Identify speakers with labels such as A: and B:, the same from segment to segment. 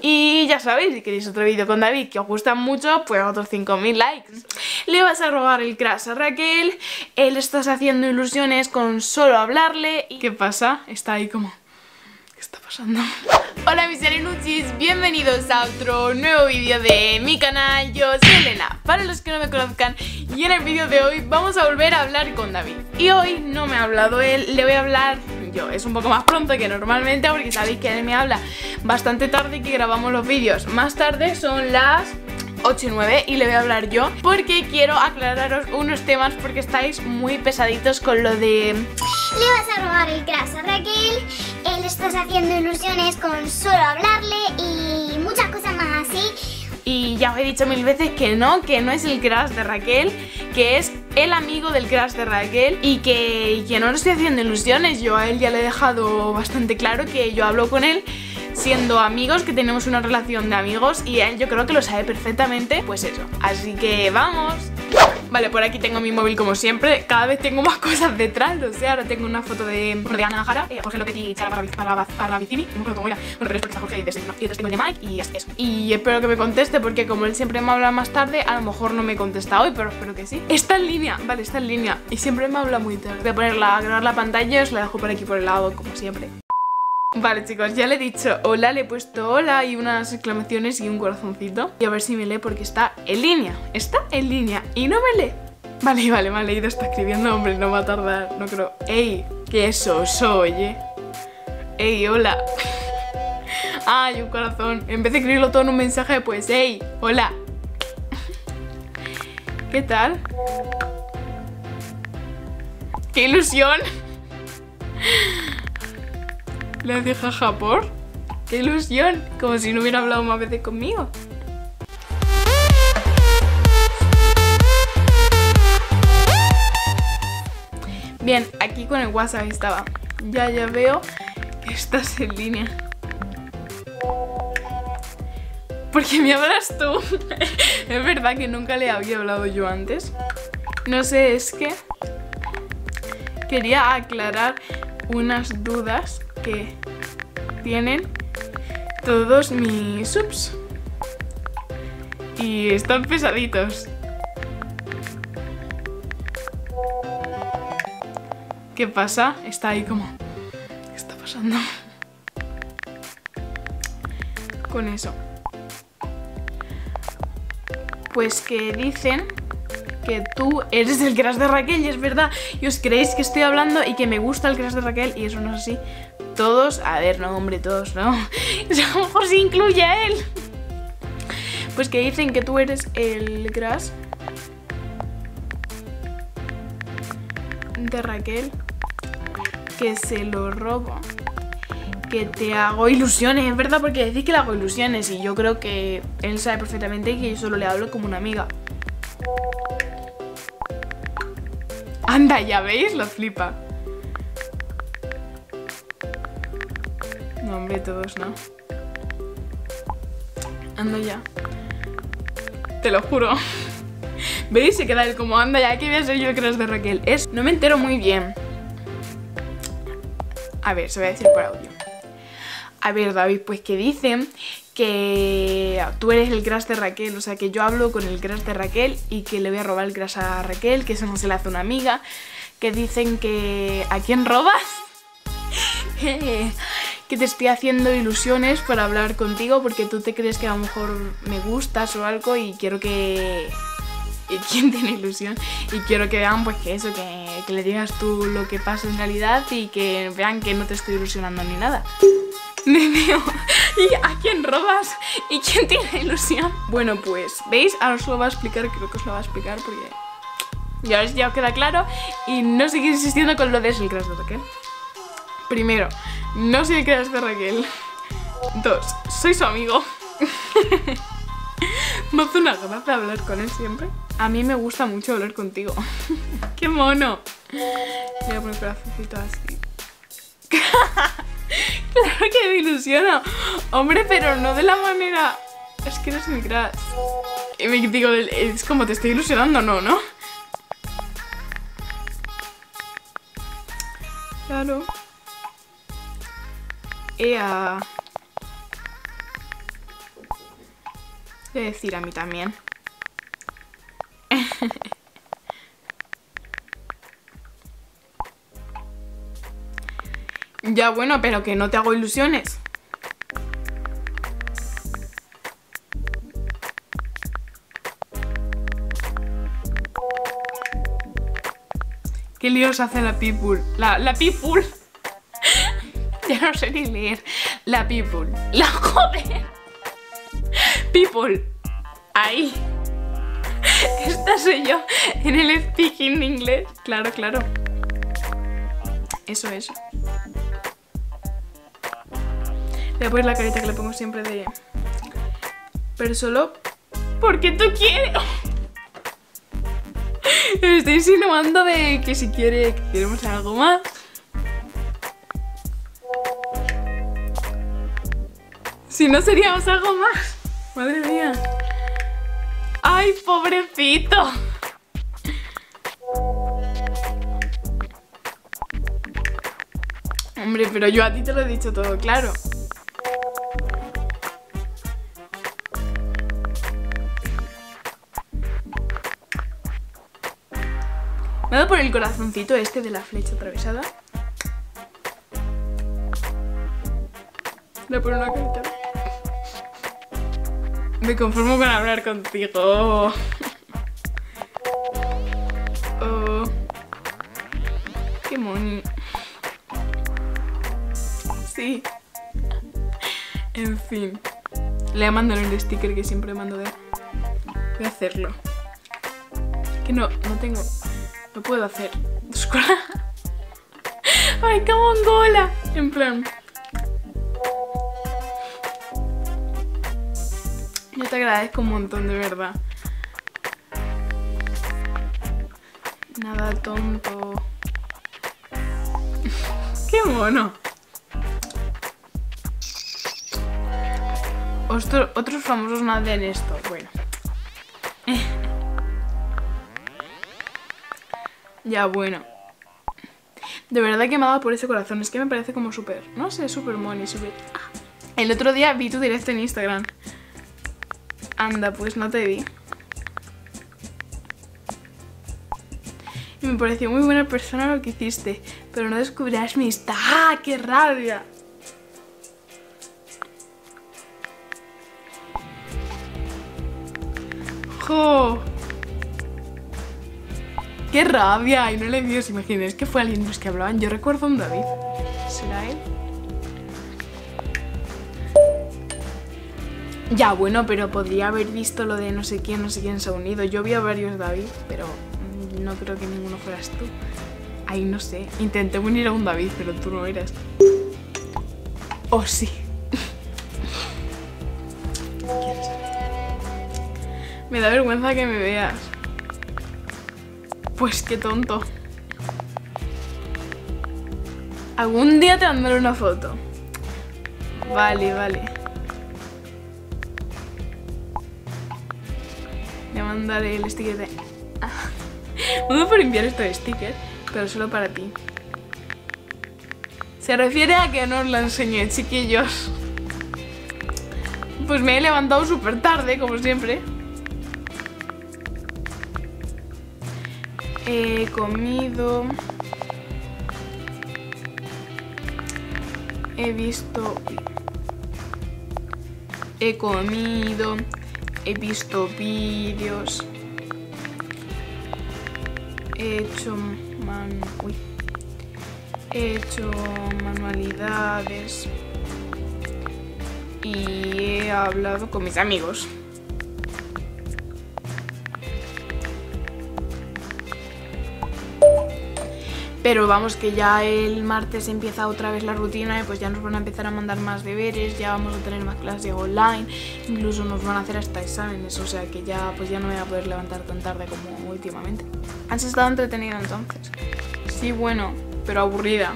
A: Y ya sabéis, si queréis otro vídeo con David que os gustan mucho, pues otros 5000 likes. Le vas a robar el crush a Raquel, él estás haciendo ilusiones con solo hablarle y... ¿Qué pasa? Está ahí como... ¿qué está pasando? Hola mis arenuchis, bienvenidos a otro nuevo vídeo de mi canal. Yo soy Elena, para los que no me conozcan, y en el vídeo de hoy vamos a volver a hablar con David. Y hoy no me ha hablado él, le voy a hablar yo. Es un poco más pronto que normalmente porque sabéis que él me habla bastante tarde y que grabamos los vídeos más tarde, son las 8 y 9, y le voy a hablar yo porque quiero aclararos unos temas porque estáis muy pesaditos con lo de...
B: Le vas a robar el crush a Raquel, le estás haciendo ilusiones con solo hablarle y muchas cosas más así.
A: Y ya os he dicho 1000 veces que no es el crush de Raquel, que es el amigo del crush de Raquel y que no le estoy haciendo ilusiones. Yo a él ya le he dejado bastante claro que yo hablo con él siendo amigos, que tenemos una relación de amigos, y él yo creo que lo sabe perfectamente, pues eso. Así que vamos. Vale, por aquí tengo mi móvil como siempre. Cada vez tengo más cosas detrás. O sea, ahora tengo una foto de Ana Jara, Jorge Lopetti y Chara para Vicini. No me acuerdo cómo era. Bueno, pero es porque está Jorge y testigo de Mike y eso. Y espero que me conteste porque como él siempre me habla más tarde, a lo mejor no me contesta hoy, pero espero que sí. Está en línea, vale, está en línea. Y siempre me habla muy tarde. Voy a ponerla, a grabar la pantalla y os la dejo por aquí por el lado, como siempre. Vale chicos, ya le he dicho hola, le he puesto hola y unas exclamaciones y un corazoncito. Y a ver si me lee porque está en línea. Está en línea y no me lee. Vale, me ha leído, está escribiendo, hombre, no va a tardar, no creo. Ey, que eso oye. Ey, hola. Ay, un corazón. En vez de escribirlo todo en un mensaje, pues ey, hola. ¿Qué tal? ¡Qué ilusión! Le hace jaja por... ¡qué ilusión! Como si no hubiera hablado más veces conmigo. Bien, aquí con el WhatsApp estaba. Ya veo que estás en línea. ¿Por qué me hablas tú? Es verdad que nunca le había hablado yo antes. No sé, es que quería aclarar unas dudas que tienen todos mis subs y están pesaditos. ¿Qué pasa? Está ahí como... ¿qué está pasando? Con eso. Pues que dicen que tú eres el crush de Raquel y es verdad. Y os creéis que estoy hablando y que me gusta el crush de Raquel y eso no es así. Todos, a ver, no hombre, todos no. A lo mejor se incluye a él. Pues que dicen que tú eres el crush de Raquel, que se lo robo, que te hago ilusiones, es verdad, porque decís que le hago ilusiones y yo creo que él sabe perfectamente que yo solo le hablo como una amiga. Anda, ya veis, lo flipa. No, hombre, todos no. Anda ya. Te lo juro. ¿Veis? Se queda él como anda ya, que voy a ser yo el crush de Raquel. No me entero muy bien. A ver, se voy a decir por audio. A ver, David, pues que dicen que tú eres el crush de Raquel. O sea, que yo hablo con el crush de Raquel y que le voy a robar el crush a Raquel, que eso no se le hace a una amiga. Que dicen que... ¿a quién robas? Que te estoy haciendo ilusiones para hablar contigo porque tú te crees que a lo mejor me gustas o algo y quiero que... ¿quién tiene ilusión? Y quiero que vean pues que eso, que le digas tú lo que pasa en realidad y que vean que no te estoy ilusionando ni nada. Me veo. ¿Y a quién robas? ¿Y quién tiene ilusión? Bueno, pues, ¿veis? Ahora os lo voy a explicar, creo que os lo voy a explicar porque ya os queda claro y no seguir insistiendo con lo de el crush de Raquel. Primero, no soy el crush de Raquel. 2, soy su amigo. Me hace una gracia hablar con él siempre. A mí me gusta mucho hablar contigo. ¡Qué mono! Voy a poner corazoncito así. Claro que me ilusiono. Hombre, pero no de la manera... es que eres mi crush. Y me digo, es como te estoy ilusionando, ¿no? Claro. Ea. Voy a decir a mí también. Ya bueno, pero que no te hago ilusiones. ¿Qué líos hace la people? La people. Ya no sé ni leer. La people. La joder. People. Ahí. Esta soy yo en el speaking de inglés. Claro, claro. Eso. Le voy a poner la carita que le pongo siempre de... Pero solo porque tú quieres. Me estoy insinuando de que si quiere que queremos algo más. Si no seríamos algo más. Madre mía. ¡Ay, pobrecito! Hombre, pero yo a ti te lo he dicho todo claro. Me he dado por el corazoncito este de la flecha atravesada. Le pongo una carita. Me conformo con hablar contigo. Oh. Qué moni. Sí. En fin. Le voy a mandar el sticker que siempre mando de... Voy a hacerlo. Que no tengo... No puedo hacer. Ay, qué mongola. En plan... Yo te agradezco un montón, de verdad. Nada tonto. ¡Qué mono! Otros famosos no hacen esto. Bueno. Ya, bueno. De verdad que me ha dado por ese corazón. Es que me parece como súper... No sé, súper money, súper... El otro día vi tu directo en Instagram. Anda, pues no te vi. Y me pareció muy buena persona lo que hiciste. Pero no descubrirás mi Insta. ¡Ah, qué rabia! ¡Jo! ¡Qué rabia! Y no le vi, os imagináis que fue alguien de los que hablaban. Yo recuerdo a un David. ¿Será él? Ya, bueno, pero podría haber visto lo de no sé quién se ha unido. Yo vi a varios David, pero no creo que ninguno fueras tú. Ay, no sé. Intenté unir a un David, pero tú no eras. Oh, sí. Me da vergüenza que me veas. Pues qué tonto. Algún día te mandaré una foto. Vale, vale. Le mandaré el sticker de... Uno por enviar estos stickers, pero solo para ti. Se refiere a que no os la enseñé, chiquillos. Pues me he levantado súper tarde, como siempre. He comido... He visto... He comido... He visto vídeos. He hecho manualidades. Y he hablado con mis amigos. Pero vamos, que ya el martes empieza otra vez la rutina y pues ya nos van a empezar a mandar más deberes, ya vamos a tener más clases online, incluso nos van a hacer hasta exámenes, o sea que ya pues ya no me voy a poder levantar tan tarde como últimamente. ¿Has estado entretenida entonces? Sí, bueno, pero aburrida.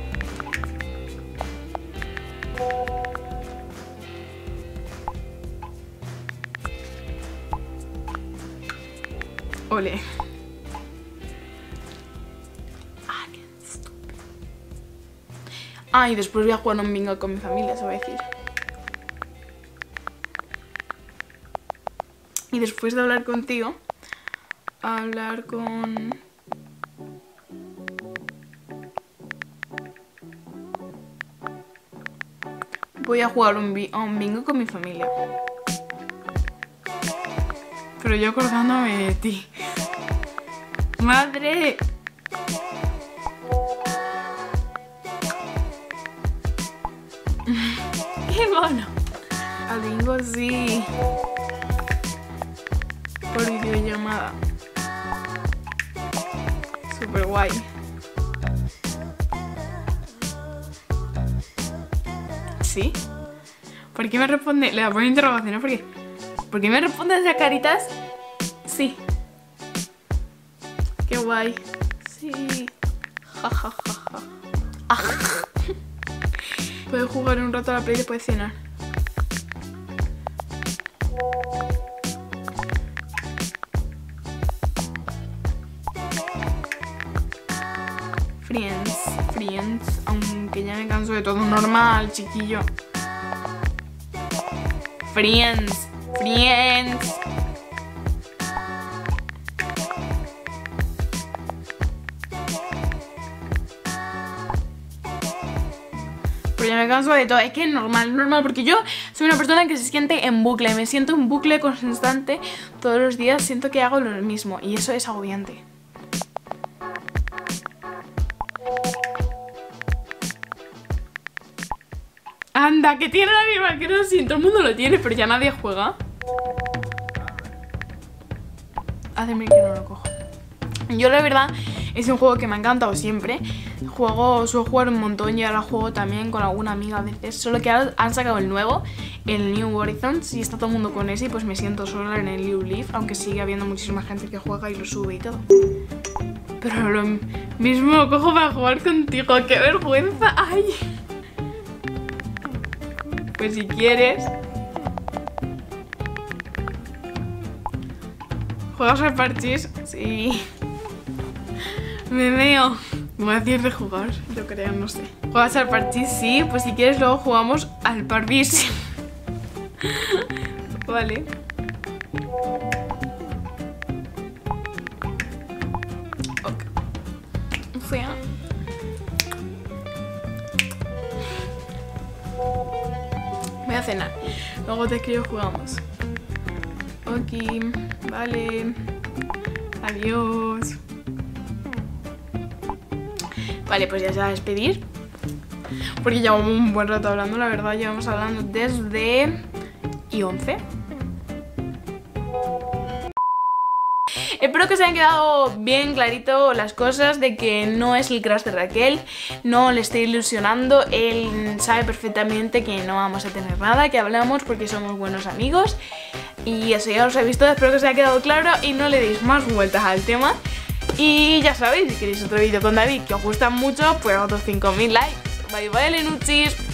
A: Ole. Ah, y después voy a jugar un bingo con mi familia, se va a decir. Y después de hablar contigo, hablar con... Voy a jugar a un bingo con mi familia. Pero yo acordándome de ti. ¡Madre! ¡Qué mono! Al bingo sí. Por videollamada. Súper guay. ¿Sí? ¿Por qué me responde? Le voy a poner interrogaciones porque... ¿Por qué me responde esas caritas? Sí. Qué guay. Sí. Ja, ja, ja, ja. Ah. Puedes jugar un rato a la Play y después cenar. Friends, aunque ya me canso de todo. Normal, chiquillo. Friends. Pero ya me canso de todo. Es que es normal, porque yo soy una persona que se siente en bucle. Me siento en bucle constante todos los días. Siento que hago lo mismo y eso es agobiante. Anda, que tiene el Animal Crossing. Todo el mundo lo tiene, pero ya nadie juega. Hazme que no lo cojo. Yo la verdad es un juego que me ha encantado siempre. Suelo jugar un montón y ahora juego también con alguna amiga a veces. Solo que ahora han sacado el nuevo, el New Horizons, y está todo el mundo con ese y pues me siento sola en el New Leaf, aunque sigue habiendo muchísima gente que juega y lo sube y todo. Pero lo mismo lo cojo para jugar contigo. ¡Qué vergüenza! ¡Ay! Pues si quieres. ¿Juegas al parchís? Sí. Me veo. Voy a decir de jugar, yo creo, no sé. ¿Juegas al parchís? Sí, pues si quieres luego jugamos al parvis. Vale. Ok. O sea... Voy a cenar. Luego te escribo, jugamos. Ok, vale. Adiós. Vale, pues ya se va a despedir. Porque llevamos un buen rato hablando, la verdad. Llevamos hablando desde... y 11. Espero que os hayan quedado bien clarito las cosas de que no es el crush de Raquel, no le estoy ilusionando, él sabe perfectamente que no vamos a tener nada, que hablamos porque somos buenos amigos y eso ya os he visto, espero que os haya quedado claro y no le deis más vueltas al tema. Y ya sabéis, si queréis otro vídeo con David que os gusta mucho, pues otros 5000 likes. Bye bye, Lenuchis.